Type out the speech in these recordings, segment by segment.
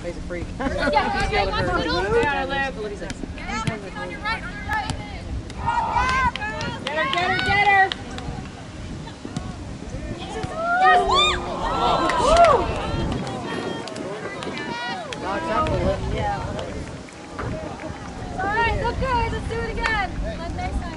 He's a freak. Yeah, okay, watch the middle. Yeah, Olivia's like, On your right, on your right. get her, get her, get her! Yes! Yeah. All right, look good. Let's do it again. Let next time.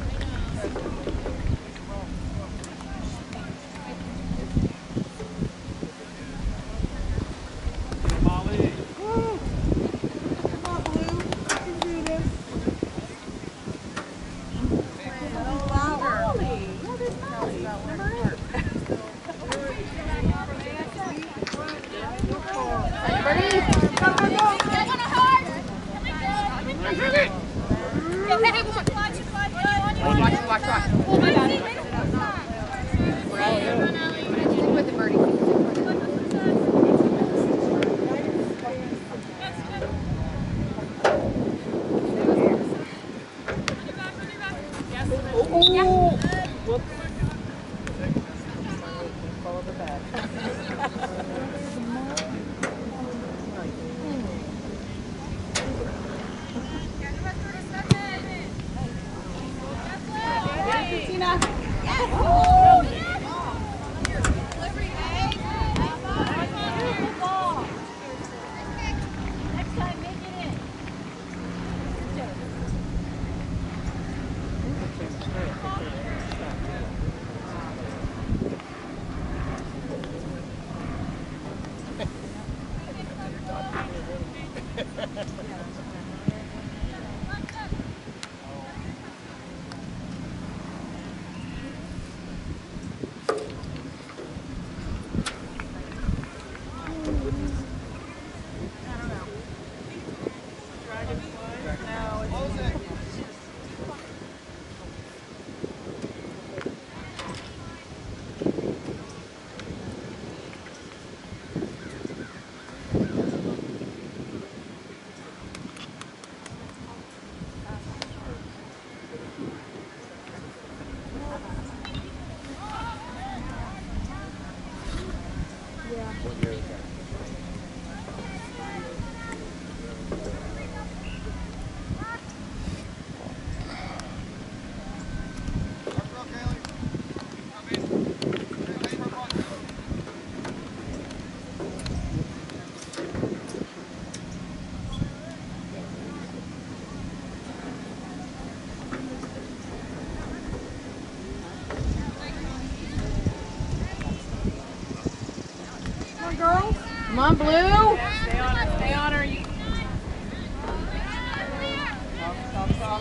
Come on, Blue. Stay on her. Stay on her. Stop.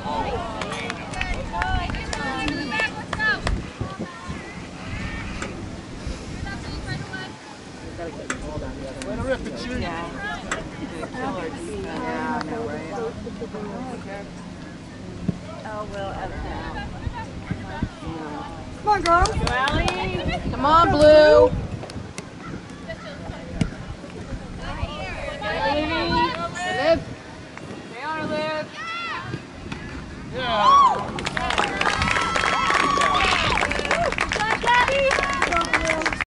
Way to rip it, shoot. Yeah, I know, right? Oh, well, Come on, girls. Come on, Blue.